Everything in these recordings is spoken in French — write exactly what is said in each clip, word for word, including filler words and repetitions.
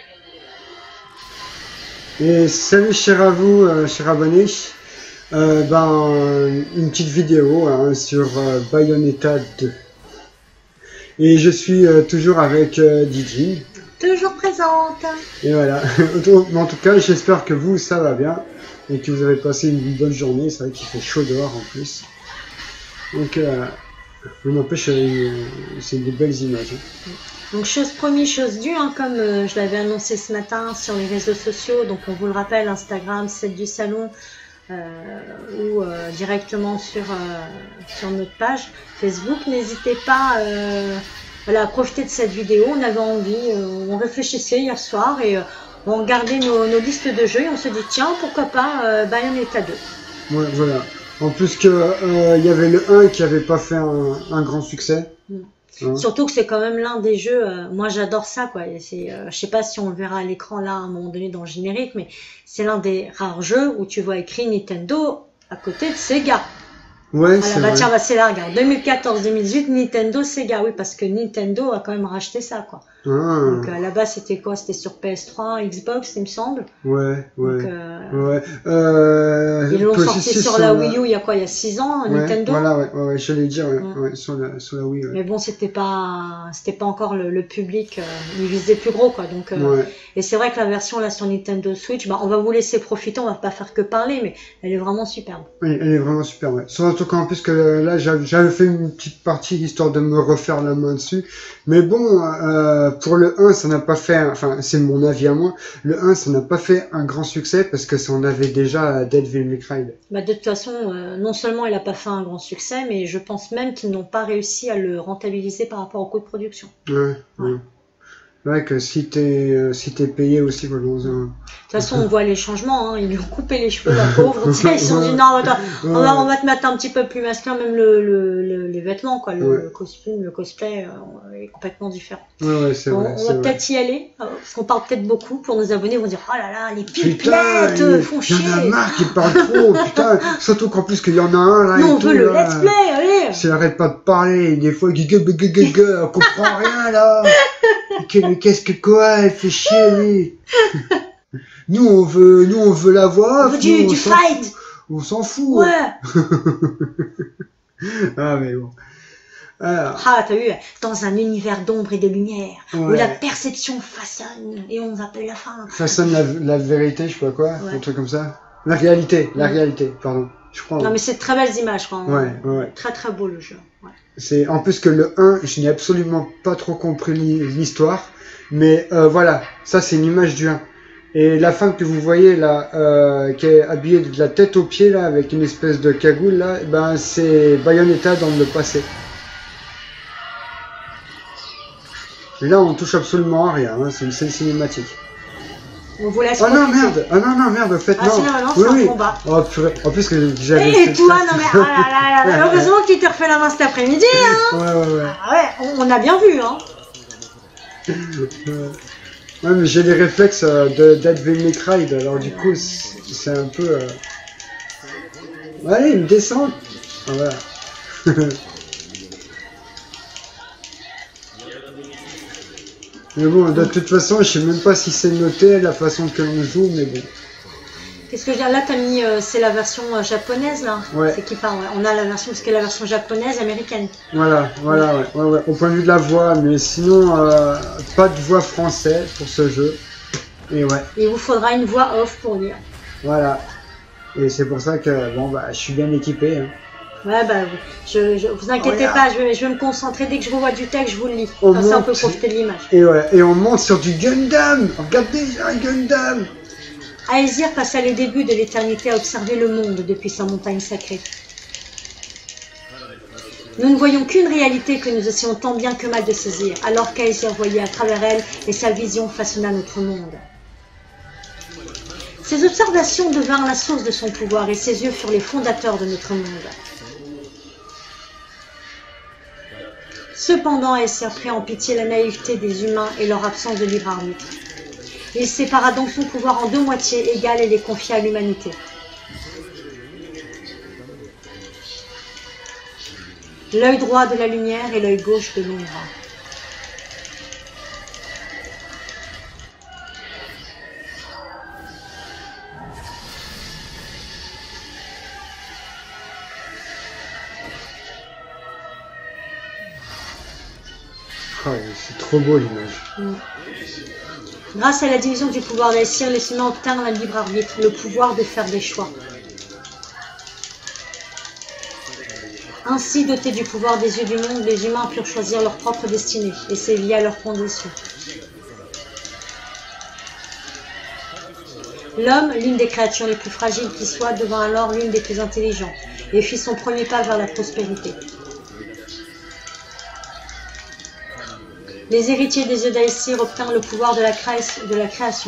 Et salut cher à vous, euh, chers abonnés. Euh, ben, une petite vidéo hein, sur euh, Bayonetta deux. Et je suis euh, toujours avec euh, Didi. Toujours présente. Et voilà. En tout cas, j'espère que vous, ça va bien. Et que vous avez passé une bonne journée. C'est vrai qu'il fait chaud dehors en plus. Donc, euh, on n'empêche, euh, c'est des belles images. Hein. Donc, chose première, chose due, hein, comme euh, je l'avais annoncé ce matin sur les réseaux sociaux. Donc, on vous le rappelle, Instagram, celle du salon. Euh, ou euh, directement sur, euh, sur notre page Facebook. N'hésitez pas euh, voilà, à profiter de cette vidéo. On avait envie, euh, on réfléchissait hier soir et euh, on regardait nos, nos listes de jeux et on se dit tiens, pourquoi pas euh, Bayonetta deux. Ouais, voilà. En plus que euh, il y avait le un qui avait pas fait un, un grand succès. Mm. Hein. Surtout que c'est quand même l'un des jeux, euh, moi j'adore ça quoi, c'est, euh, je sais pas si on le verra à l'écran là à un moment donné dans le générique, mais c'est l'un des rares jeux où tu vois écrit Nintendo à côté de Sega. Ouais, voilà, c'est bah vrai. tiens, bah c'est là, regarde, deux mille quatorze deux mille dix-huit, Nintendo Sega, oui, parce que Nintendo a quand même racheté ça quoi. Ah. Donc euh, là-bas c'était quoi? C'était sur P S trois, Xbox il me semble. Ouais, ouais. Donc, euh, ouais. Euh, ils l'ont sorti sur sur la Wii U il y a quoi? Il y a six ans, ouais, Nintendo. Voilà, ouais, ouais, ouais j'allais dire, ouais, Ouais. ouais, sur, la, sur la Wii. Ouais. Mais bon, c'était pas, c'était pas encore le, le public, euh, il visait plus gros quoi. Donc, euh, Ouais. et c'est vrai que la version là sur Nintendo Switch, bah, on va vous laisser profiter, on va pas faire que parler, mais elle est vraiment superbe. Oui, elle est vraiment super, ouais. Surtout qu'en plus que là, j'avais fait une petite partie histoire de me refaire la main dessus. Mais bon, euh, pour le un, ça n'a pas fait, enfin, c'est mon avis à moi, le un, ça n'a pas fait un grand succès parce que ça, on avait déjà Devil May Cry. Bah, de toute façon, euh, non seulement il a pas fait un grand succès, mais je pense même qu'ils n'ont pas réussi à le rentabiliser par rapport au coût de production. Ouais, ouais. ouais. Ouais, que si t'es euh, si t'es payé aussi quoi, dans un... De toute façon, on voit les changements, hein. Ils lui ont coupé les cheveux, la pauvre. Tu sais, ils se sont dit non, attends, on va, on va te mettre un petit peu plus masculin, même le, le, le les vêtements, quoi, le, ouais. le costume, le cosplay euh, est complètement différent. Ouais, ouais, c'est bon, vrai. On va peut-être y aller, parce qu'on parle peut-être beaucoup pour nos abonnés, vont dire oh là là, les pipelettes pipelettes font chier. Il y en a marre qui parlent trop, putain. Surtout qu'en plus qu'il y en a un là. Nous, on tout, veut le là. let's play, allez. Ça arrête pas de parler, des fois, on comprend rien là. Qu'est-ce que quoi, elle fait chier lui. Nous on veut, nous on veut la voix. On veut du, nous, du on fight. Fout. On s'en fout. Ouais. Ah mais bon. Alors. Ah, t'as vu, dans un univers d'ombre et de lumière, ouais. où la perception façonne et on appelle la fin. Façonne la, la vérité, je sais pas quoi, ouais. un truc comme ça. La réalité, la ouais. réalité, pardon. Je crois. Non mais c'est de très belles images, quoi. Ouais, ouais. Très très beau le jeu. Ouais. C'est en plus que le un, je n'ai absolument pas trop compris l'histoire, mais euh, voilà, ça c'est une image du un. Et la femme que vous voyez là, euh, qui est habillée de la tête aux pieds là, avec une espèce de cagoule là, ben c'est Bayonetta dans le passé. Et là on touche absolument à rien, hein, c'est une scène cinématique. On vous laisse. Oh non merde, ah non non merde, en fait ah, non. Sinon, non, oui, c'est oui. un combat. Oh purée, en plus que j'avais. Et toi non mais ah là là là, heureusement qu'il te refait la main cet après-midi hein. Ouais ouais ouais. Ah ouais, on, on a bien vu hein. Ouais mais j'ai les réflexes euh, de Devil May Cry, alors du coup c'est un peu. Euh... Allez, il me descend. Ah, voilà. Mais bon, de toute façon, je sais même pas si c'est noté la façon que l'on joue, mais bon. Qu'est-ce que je veux dire? Là, t'as mis, euh, c'est la version euh, japonaise, là. Ouais. C'est qui parle, ouais. On a la version, parce que la version japonaise, américaine. Voilà, voilà, ouais, ouais, ouais. Au point de vue de la voix, mais sinon, euh, pas de voix française pour ce jeu. Et ouais. Et il vous faudra une voix off pour lire. Voilà. Et c'est pour ça que, bon, bah, je suis bien équipé, hein. Ouais, bah, je, je, vous inquiétez oh, pas, je vais, je vais me concentrer. Dès que je revois du texte, je vous le lis. On Comme monte, ça, on peut profiter de l'image. Et ouais, et on monte sur du Gundam. Regardez, j'ai un Gundam. Aesir passa les débuts de l'éternité à observer le monde depuis sa montagne sacrée. Nous ne voyons qu'une réalité que nous essayons tant bien que mal de saisir, alors qu'Aesir voyait à travers elle et sa vision façonna notre monde. Ses observations devinrent la source de son pouvoir et ses yeux furent les fondateurs de notre monde. Cependant, Aesir prit en pitié la naïveté des humains et leur absence de libre arbitre. Il sépara donc son pouvoir en deux moitiés égales et les confia à l'humanité. L'œil droit de la lumière et l'œil gauche de l'ombre. Oh, c'est trop beau l'image. Mm. Grâce à la division du pouvoir d'Aesir, les humains obtinrent un libre arbitre, le pouvoir de faire des choix. Ainsi, dotés du pouvoir des yeux du monde, les humains purent choisir leur propre destinée, et c'est lié à leurs conditions. L'homme, l'une des créatures les plus fragiles qui soit, devint alors l'une des plus intelligentes, et fit son premier pas vers la prospérité. Les héritiers des yeux d'Aesir obtinrent le pouvoir de la, créa de la création.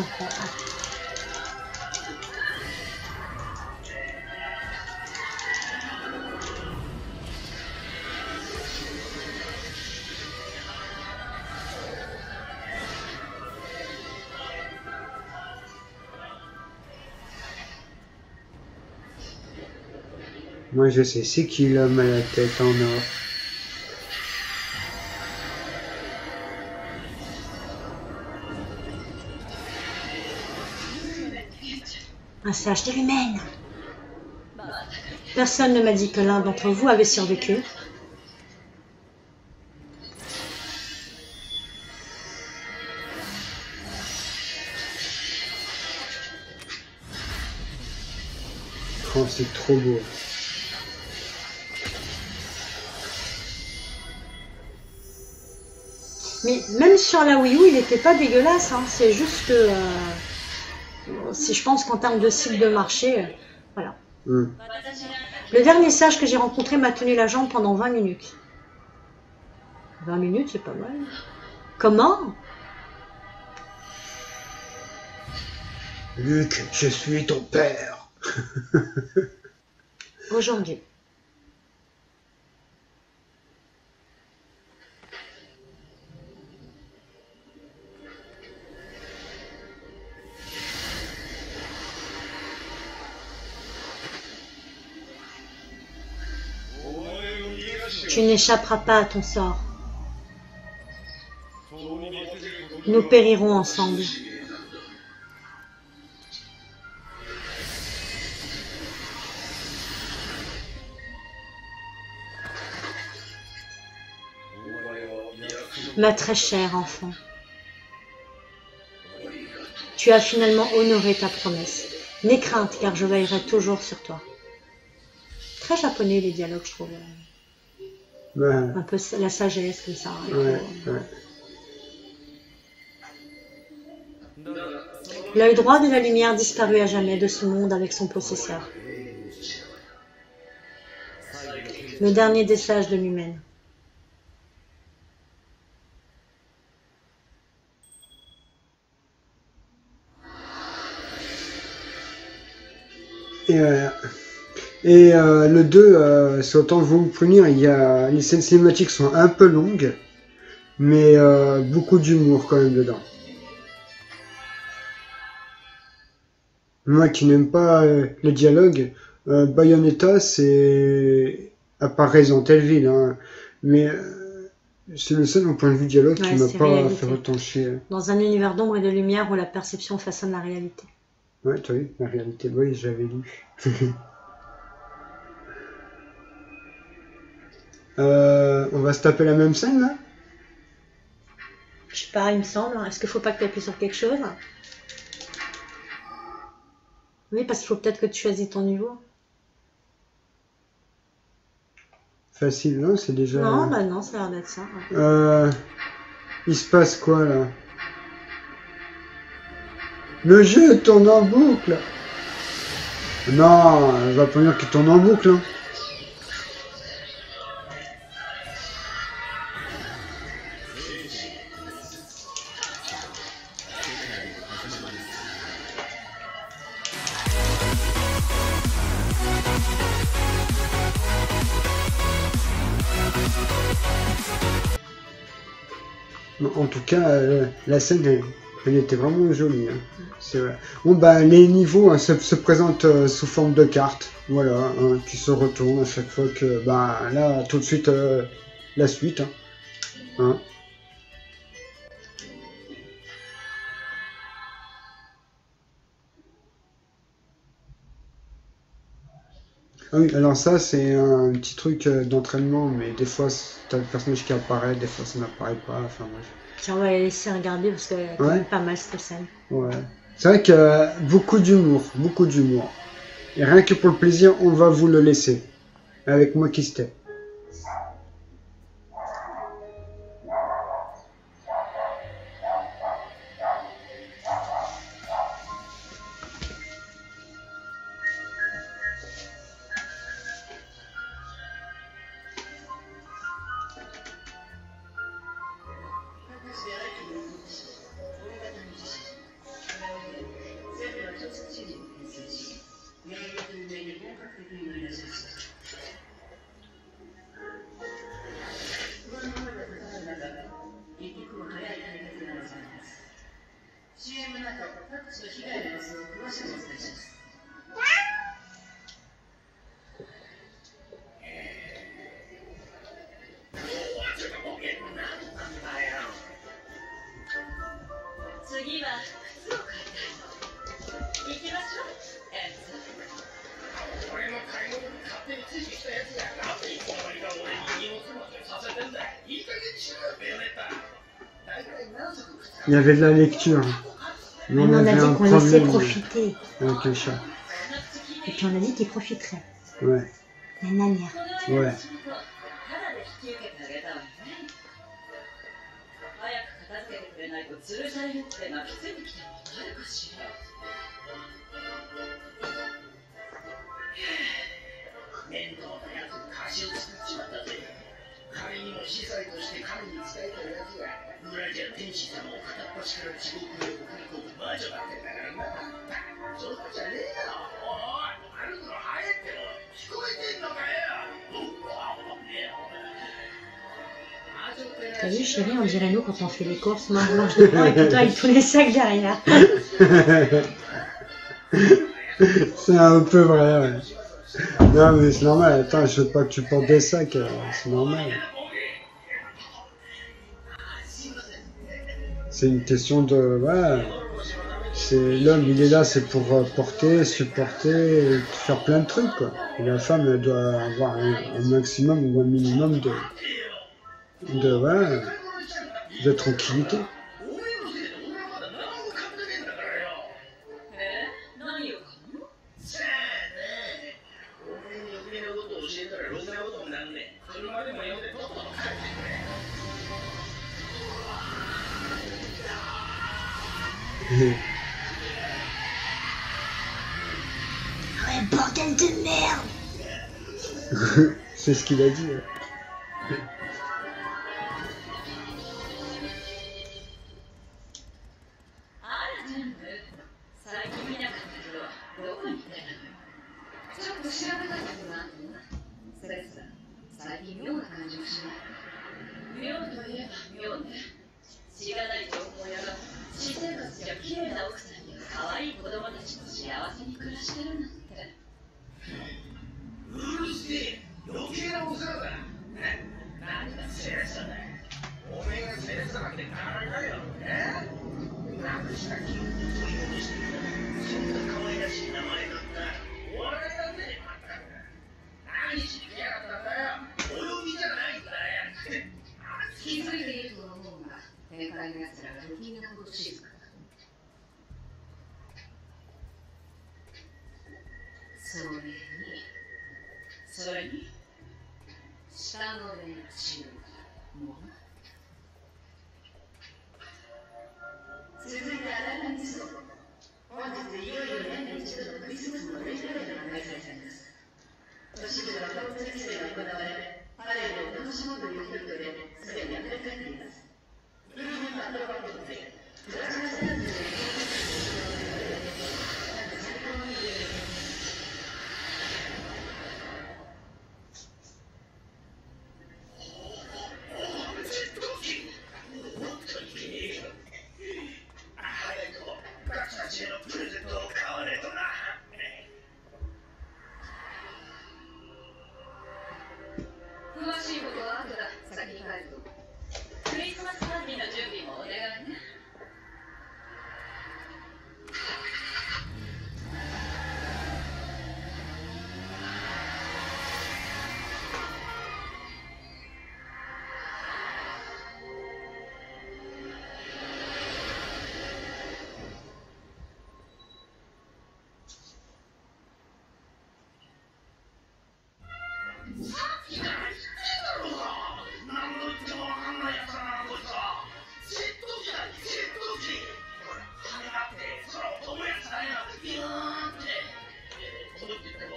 Moi je sais, c'est qui l'homme à la tête en or? Un sage de l'humaine. Personne ne m'a dit que l'un d'entre vous avait survécu. Oh, c'est trop beau. Mais même sur la Wii U, il n'était pas dégueulasse. Hein. C'est juste que, euh, si je pense qu'en termes de site de marché, euh, voilà. Mm. Le dernier sage que j'ai rencontré m'a tenu la jambe pendant vingt minutes. vingt minutes, c'est pas mal. Comment? Luc, je suis ton père. Aujourd'hui. Tu n'échapperas pas à ton sort. Nous périrons ensemble. Ma très chère enfant, tu as finalement honoré ta promesse. N'aie crainte, car je veillerai toujours sur toi. Très japonais les dialogues, je trouve. Ouais. Un peu la sagesse, comme ça. Ouais, ouais. L'œil droit de la lumière disparut à jamais de ce monde avec son possesseur. Le dernier des sages de l'humaine. Et, euh, et euh, le deux, euh, c'est autant vous vous punir, il y a, les scènes cinématiques sont un peu longues, mais euh, beaucoup d'humour quand même dedans. Moi qui n'aime pas euh, les dialogues, euh, Bayonetta, c'est à part Resident Evil, hein, mais euh, c'est le seul au point de vue dialogue Ouais, qui m'a c'est pas réalité. fait retencher. Dans un univers d'ombre et de lumière où la perception façonne la réalité. Ouais, tu as vu, la réalité, oui, j'avais lu. euh, on va se taper la même scène là? Je sais pas, il me semble. Est-ce qu'il faut pas que tu appuies sur quelque chose? Oui, parce qu'il faut peut-être que tu choisis ton niveau. Facile, non? C'est déjà... Non, bah non, ça a l'air d'être ça. Ouais. Euh, il se passe quoi là? Le jeu tourne en boucle. Non, elle va pas dire qu'il tourne en boucle. Hein. En tout cas, euh, la scène, elle, elle était vraiment jolie. Hein. C'est vrai. Bon, bah, les niveaux hein, se, se présentent euh, sous forme de cartes. Voilà, hein, qui se retournent à chaque fois que. Bah, là, tout de suite, euh, la suite. Hein. Hein. Ah oui, alors ça, c'est un petit truc euh, d'entraînement, mais des fois, c'est- t'as le personnage qui apparaît, des fois, ça n'apparaît pas. Enfin, bref. Tiens, on va les laisser regarder parce qu'elle est quand Ouais, même pas mal cette scène. ouais. C'est vrai que euh, beaucoup d'humour, beaucoup d'humour. Et rien que pour le plaisir, on va vous le laisser. Avec moi qui c'était. いや、ベラレクチュー。 Mais on, on a dit qu'on laissait profiter. Avec un chat. Et puis on a dit qu'il profiterait. Ouais. La nanière. Ouais. T'as vu, chérie, on dirait nous quand on fait les courses. Moi, je mange devant et puis toi avec tous les sacs derrière. C'est un peu vrai, ouais. Non, mais c'est normal. Attends, je veux pas que tu portes des sacs. C'est normal. C'est une question de... Ouais. C'est l'homme, il est là, c'est pour porter, supporter, faire plein de trucs, quoi. Et la femme, elle doit avoir un, un maximum ou un minimum de... de... Ouais, de tranquillité. Ouais, bordel de merde. C'est ce qu'il a dit. Ouais.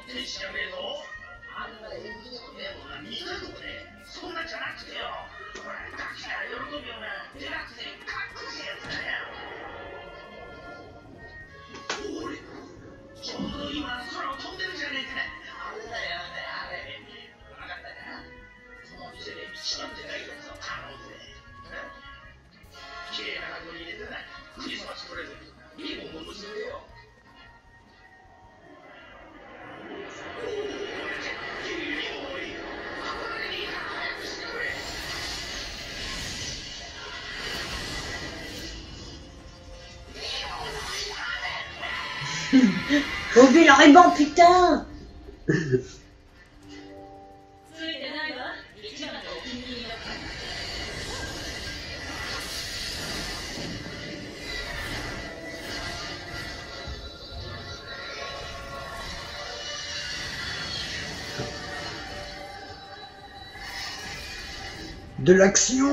Obi le ruban, putain! De l'action!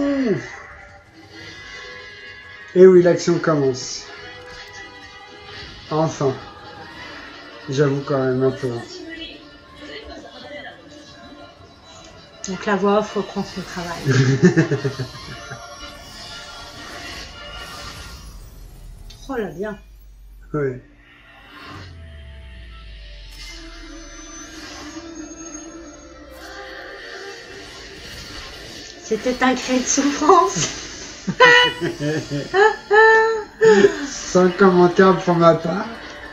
Et oui, l'action commence. Enfin. J'avoue quand même un peu. Donc la voix off reprend son travail. Oh là, bien. Oui. C'était un cri de souffrance. Sans commentaire pour ma part.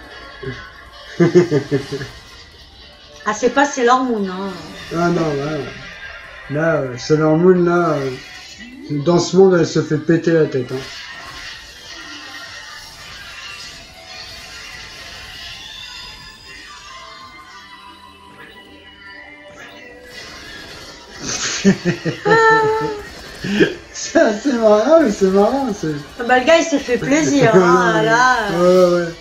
Ah, c'est pas Sailor Moon, hein. Ah non, là, là Sailor Moon, là, dans ce monde, elle se fait péter la tête. Hein. C'est assez marrant, mais c'est marrant. Ah bah, le gars, il s'est fait plaisir, hein, là. Ouais, ouais.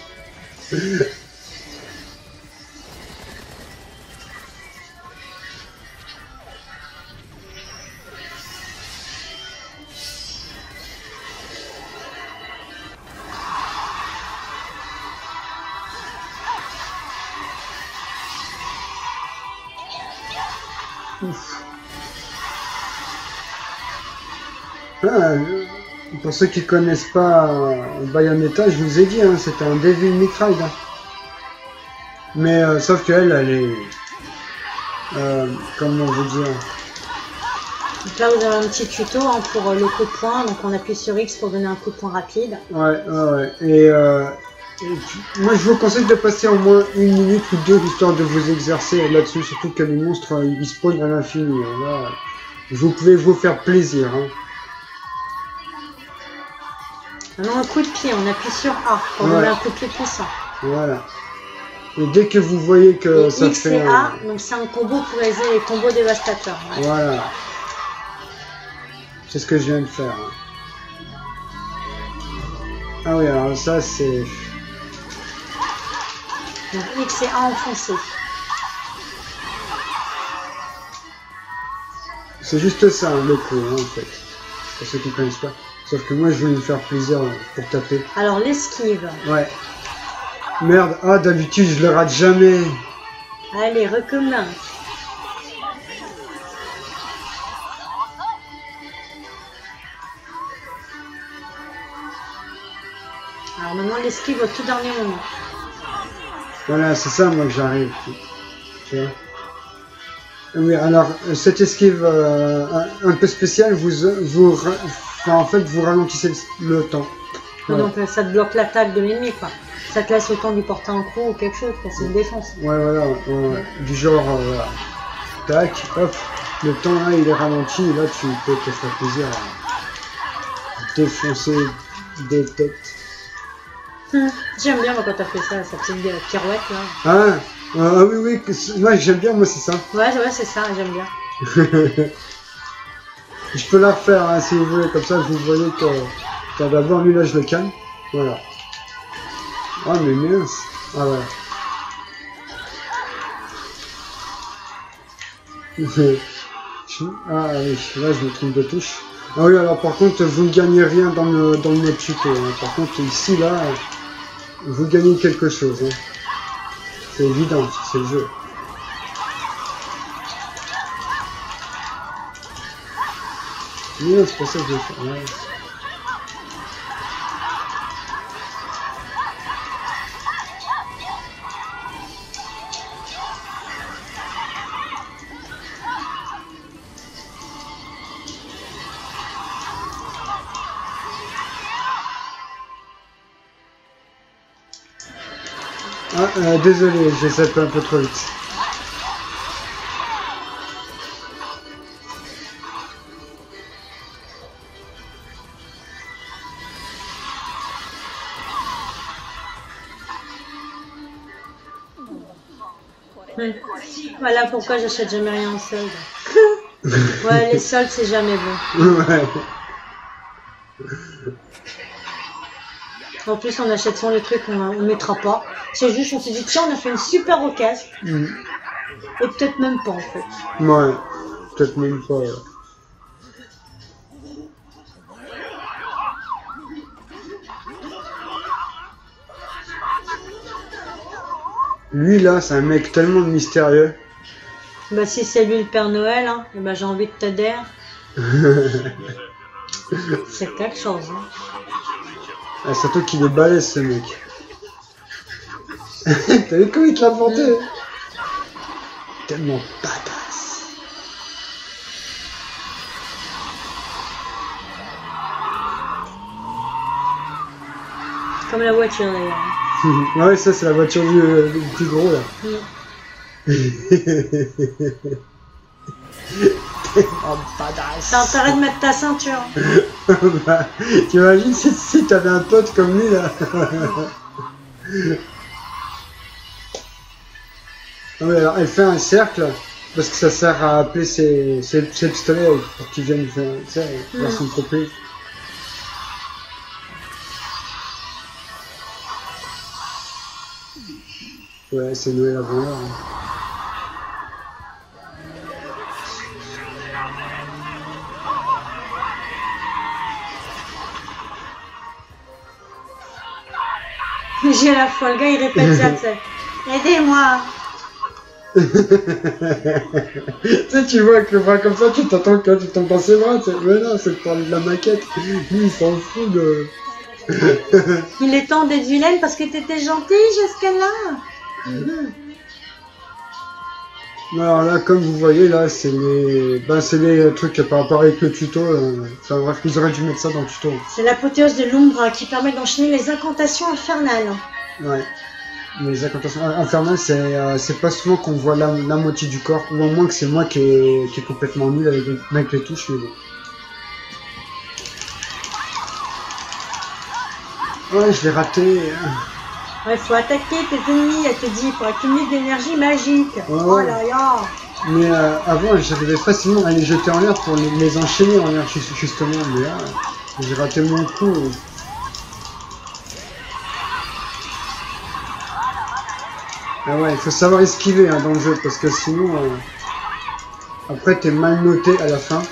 Ouf. Ah, pour ceux qui connaissent pas Bayonetta, je vous ai dit, hein, c'était un Devil May Cry. Hein. Mais euh, sauf qu'elle, elle est... Euh, comment vous dire? Donc là, vous avez un petit tuto hein, pour le coup de poing. Donc on appuie sur X pour donner un coup de poing rapide. Ouais, ouais, ouais. Et, euh, et moi, je vous conseille de passer au moins une minute ou deux, histoire de vous exercer là-dessus. Surtout que les monstres, ils spawnent à l'infini. Là, vous pouvez vous faire plaisir. Hein. Maintenant, un coup de pied, on appuie sur A pour ouais. donner un coup de pied puissant. Voilà. Et dès que vous voyez que et ça X fait... et A, un... donc c'est un combo pour les, les combos dévastateurs. Ouais. Voilà. C'est ce que je viens de faire. Hein. Ah oui, alors ça c'est... Donc X et A enfoncé. C'est juste ça, hein, le coup, hein, en fait. Pour ceux qui ne connaissent pas. Sauf que moi, je voulais me faire plaisir pour taper. Alors, l'esquive. Ouais. Merde, ah, d'habitude, je le rate jamais. Allez, recommence. Alors, maintenant, l'esquive au tout dernier moment. Voilà, c'est ça, moi, que j'arrive. Tu vois. Oui, alors, cette esquive euh, un, un peu spéciale, vous... vous enfin, en fait, vous ralentissez le temps. Voilà. Donc, ça te bloque l'attaque de l'ennemi, quoi. Ça te laisse le temps d'y porter un coup ou quelque chose, quoi. C'est une défense. Ouais, voilà, ouais, ouais. Du genre, euh, voilà. Tac, hop, le temps, là, il est ralenti, et là, tu peux te faire plaisir à défoncer des têtes. Hum, J'aime bien, moi, quand t'as fait ça, sa petite pirouette, là. Ah, ah oui, oui, moi, j'aime bien, moi, c'est ça. Ouais, ouais, c'est ça, j'aime bien. Je peux la refaire, hein, si vous voulez, comme ça, vous voyez que... D'abord, lui, là, je le calme. Voilà. Ah, mais mince. Ah, ouais. Ah, oui, là, je me trompe de touche. Ah oui, alors, par contre, vous ne gagnez rien dans le, dans le mode tuto. Hein. Par contre, ici, là, vous gagnez quelque chose. Hein. C'est évident, c'est le jeu. Non, c'est pas ça que je vais faire. Ouais. Ah, euh, désolé, j'ai zappé un peu trop vite. Hum. Voilà pourquoi j'achète jamais rien en solde. Ouais, les soldes c'est jamais bon. Ouais. En plus, on achète souvent les trucs qu'on ne mettra pas. C'est juste, on s'est dit, tiens, on a fait une super occasion. Mm. Et peut-être même pas, en fait. Ouais, peut-être même pas. Ouais. Lui, là, c'est un mec tellement mystérieux. Bah, si c'est lui le Père Noël, hein, et bah, j'ai envie de t'aider. C'est quelque chose, hein. Ah, surtout qu'il est balèze, ce mec. T'as vu comment il te l'a porté? Mm. Tellement badass. Comme la voiture, d'ailleurs. Ouais, ça, c'est la voiture du, du plus gros, là. Mm. Oh, badass. T'as intérêt de mettre ta ceinture. Bah, t'imagines si, si t'avais un pote comme lui là. Ouais, alors elle fait un cercle parce que ça sert à appeler ses, ses, ses pistolets pour qu'ils viennent faire, tu sais, vers son propriétaire. Ouais, c'est Noël avant l'heure. Hein. J'ai la foi, le gars il répète ça, tu sais. Aidez-moi. Tu sais, tu vois avec le bras comme ça, tu t'entends que tu tombes dans ses bras, tu sais. Mais non, c'est pour de la maquette. Lui, il s'en fout de... Il est temps d'être vilaine parce que t'étais gentille jusqu'à là. Mm-hmm. Alors là, comme vous voyez, là, c'est les... Ben, c'est les trucs par rapport avec le tuto. Euh... Enfin bref, ils auraient dû mettre ça dans le tuto. C'est l'apothéose de l'ombre qui permet d'enchaîner les incantations infernales. Ouais. Les incantations infernales, c'est euh, c'est pas souvent qu'on voit la, la moitié du corps, ou au moins que c'est moi qui est, qui est complètement nul avec, avec les touches, mais bon. Ouais, je l'ai raté. Ouais, faut attaquer tes ennemis, elle te dit, pour accumuler de l'énergie magique. Ouais, oh ouais. là là. Mais euh, avant, j'arrivais facilement à les jeter en l'air pour les, les enchaîner en l'air, justement, mais là, j'ai raté mon coup. Ah ouais, il faut savoir esquiver hein, dans le jeu, parce que sinon, euh, après t'es mal noté à la fin.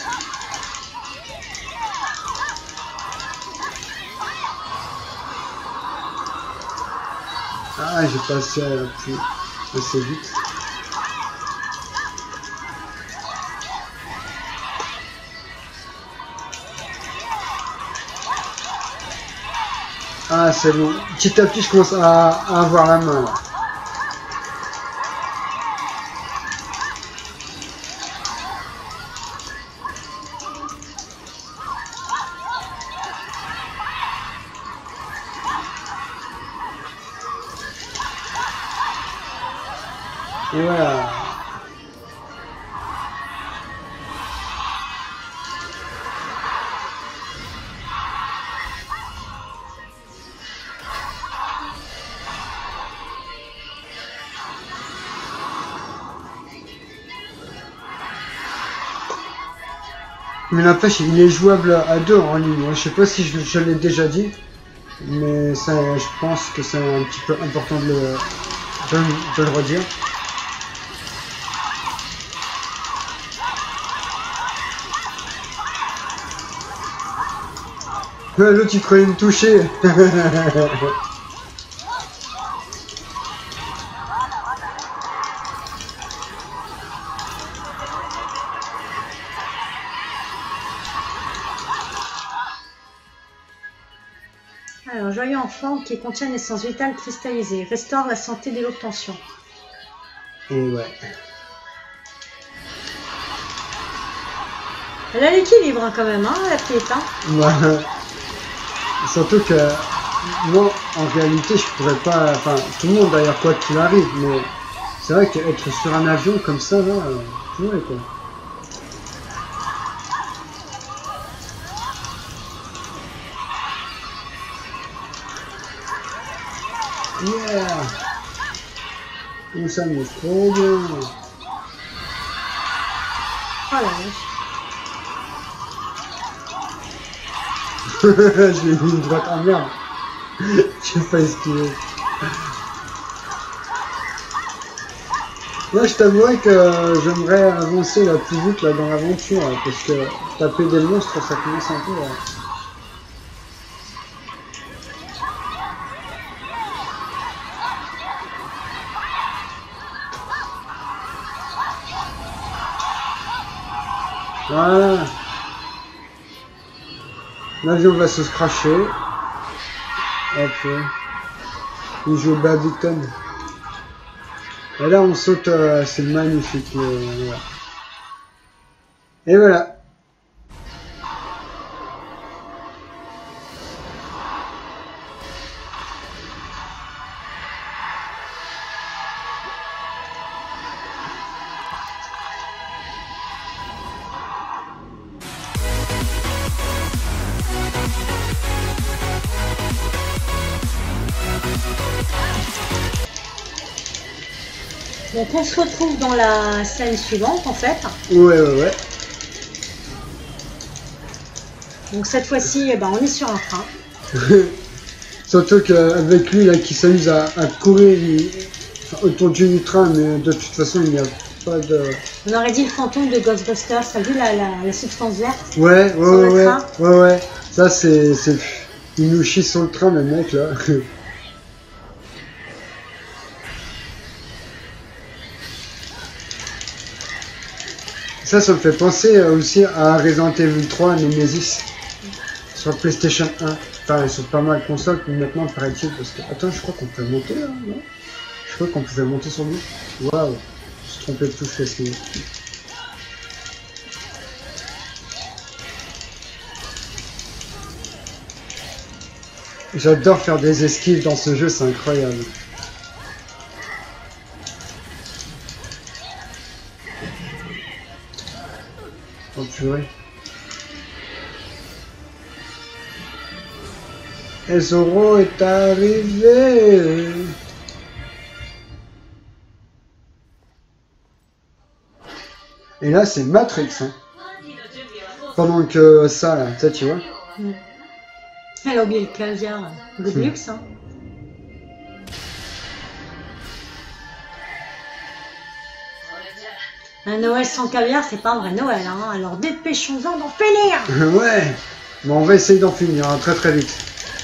Ah, j'ai passé à la plus assez vite. Ah, c'est bon. Petit à petit, je commence à, à avoir la main là. Et voilà. Mais n'empêche, il est jouable à deux en ligne. Je sais pas si je, je l'ai déjà dit, mais ça, je pense que c'est un petit peu important de le, de, de le redire. L'autre il croyait me toucher. joyeux enfant qui contient l'essence vitale cristallisée. Restaure la santé de l'obtention. Et ouais. Elle a l'équilibre hein, quand même, hein, la petite. Hein. Ouais. Surtout que moi, en réalité, je pourrais pas. Enfin, tout le monde d'ailleurs, quoi qu'il arrive, mais c'est vrai qu'être sur un avion comme ça, là, euh, ouais, quoi. Yeah! On s'amuse trop bien! Oh la vache. J'ai mis une droite en merde! J'ai pas esquivé. Là, je t'avouerais que j'aimerais avancer là plus vite là dans l'aventure, parce que taper des monstres, ça commence un peu. Là. Voilà. L'avion va se crasher. Hop. Il joue au badminton. Et là, on saute. Euh, c'est magnifique. Euh, voilà. Et voilà. Donc on se retrouve dans la scène suivante en fait. Ouais, ouais, ouais. Donc cette fois-ci, eh ben, on est sur un train. Surtout qu'avec lui là qui s'amuse à, à courir il, enfin, autour du train, mais de toute façon il n'y a pas de. On aurait dit le fantôme de Ghostbusters, t'as vu la, la, la substance verte? Ouais, ouais, sur ouais, le ouais, train ouais, ouais. Ça c'est, c'est, il nous chie sur le train le mec là. Ça, ça me fait penser aussi à Resident Evil trois Nemesis sur PlayStation un. Enfin, sur pas mal de consoles, mais maintenant, paraît-il, parce que... Attends, je crois qu'on peut monter, là, non? Je crois qu'on pouvait monter sur lui. Waouh, je suis trompé de touche, facile. J'adore faire des esquives dans ce jeu, c'est incroyable. Oh purée. Et Zoro est arrivé. Et là, c'est Matrix. Hein. Pendant que ça, là, ça, tu vois. Mm. Elle a oublié le caviar. Good Mm. luxe, hein. Un Noël sans caviar, c'est pas un vrai Noël, hein. Alors dépêchons-en d'en finir. Ouais. Bon, on va essayer d'en finir hein, très très vite.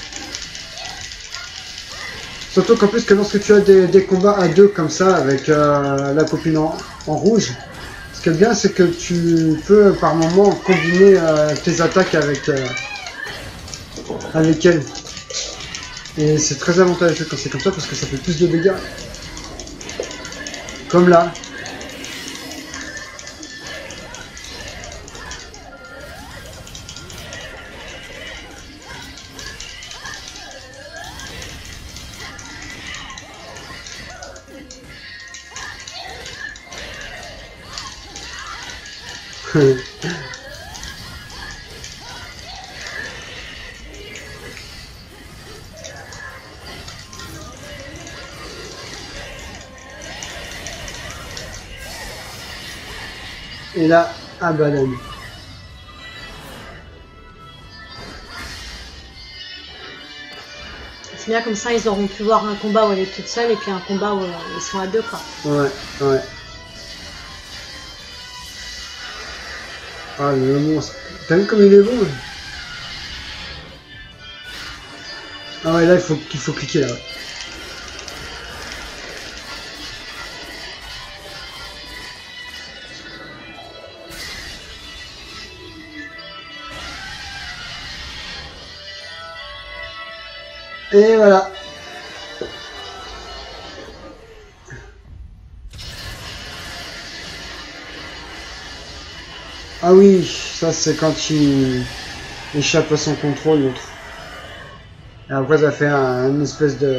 Surtout qu'en plus que lorsque tu as des, des combats à deux comme ça avec euh, la copine en, en rouge, ce qui est bien c'est que tu peux par moment combiner euh, tes attaques avec, euh, avec elle. Et c'est très avantageux quand c'est comme ça parce que ça fait plus de dégâts. Comme là. Et là, ah banane. C'est bien comme ça, ils auront pu voir un combat où elle est toute seule et puis un combat où ils sont à deux, quoi. Ouais, ouais. Ah le monstre. T'as vu comme il est bon? Ah ouais, là il faut qu'il faut cliquer là. Ouais. Et voilà. Ah oui, ça c'est quand il échappe à son contrôle, l'autre. Et après ça fait un, une espèce de...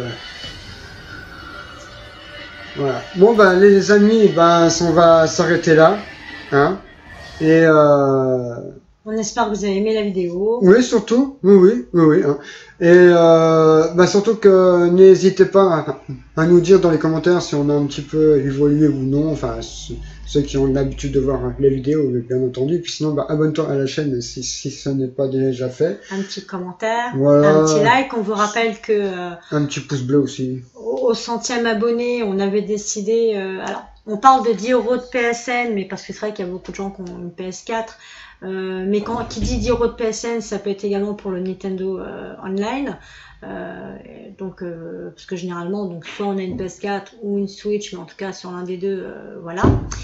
Voilà. Bon ben les amis, ben on va s'arrêter là. Hein. Et euh... on espère que vous avez aimé la vidéo. Oui, surtout. Oui, oui, oui, oui. Hein. Et euh, bah surtout que n'hésitez pas à, à nous dire dans les commentaires si on a un petit peu évolué ou non. Enfin, ceux qui ont l'habitude de voir les vidéos, bien entendu. Puis sinon, bah, abonne-toi à la chaîne si, si ce n'est pas déjà fait. Un petit commentaire, voilà. Un petit like. On vous rappelle que... Euh, un petit pouce bleu aussi. Au, au centième abonné, on avait décidé... Euh, alors, on parle de dix euros de P S N, mais parce que c'est vrai qu'il y a beaucoup de gens qui ont une P S quatre. Euh, mais quand qui dit dix euros de P S N, ça peut être également pour le Nintendo euh, Online. Euh, donc, euh, parce que généralement, donc soit on a une P S quatre ou une Switch, mais en tout cas sur l'un des deux, euh, voilà.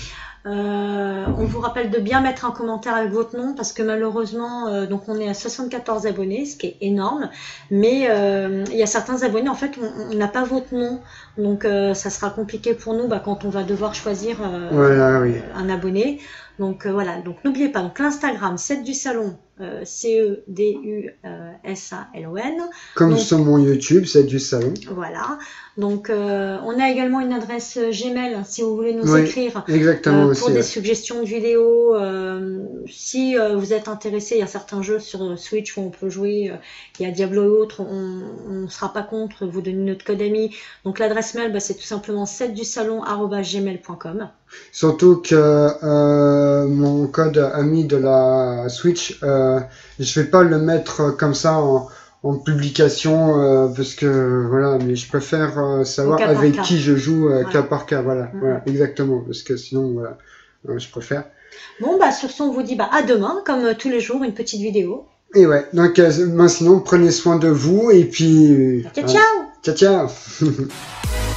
Euh, on vous rappelle de bien mettre un commentaire avec votre nom parce que malheureusement, euh, donc on est à soixante-quatorze abonnés, ce qui est énorme, mais euh, il y a certains abonnés, en fait, on n'a pas votre nom, donc euh, ça sera compliqué pour nous bah, quand on va devoir choisir euh, voilà, oui. un abonné. Donc euh, voilà, donc n'oubliez pas, donc l'Instagram, sept du salon, euh, C E D U S A L O N. Comme donc, sur mon YouTube, sept du salon. Voilà, donc euh, on a également une adresse Gmail si vous voulez nous oui, écrire exactement euh, aussi, pour des ouais. suggestions de vidéos. Euh, si euh, vous êtes intéressé, il y a certains jeux sur Switch où on peut jouer, euh, il y a Diablo et autres, on ne sera pas contre, vous donnez notre code ami. Donc l'adresse mail, bah, c'est tout simplement sept du salon arobase gmail point com. Surtout que euh, mon code ami de la Switch, euh, je vais pas le mettre comme ça en, en publication euh, parce que voilà, mais je préfère euh, savoir avec qui je joue euh, voilà. cas par cas, voilà, mmh. voilà, exactement, parce que sinon voilà, euh, je préfère. Bon bah sur ce on vous dit bah à demain comme euh, tous les jours une petite vidéo. Et ouais, donc euh, ben, sinon prenez soin de vous et puis ciao ciao. Ciao ciao.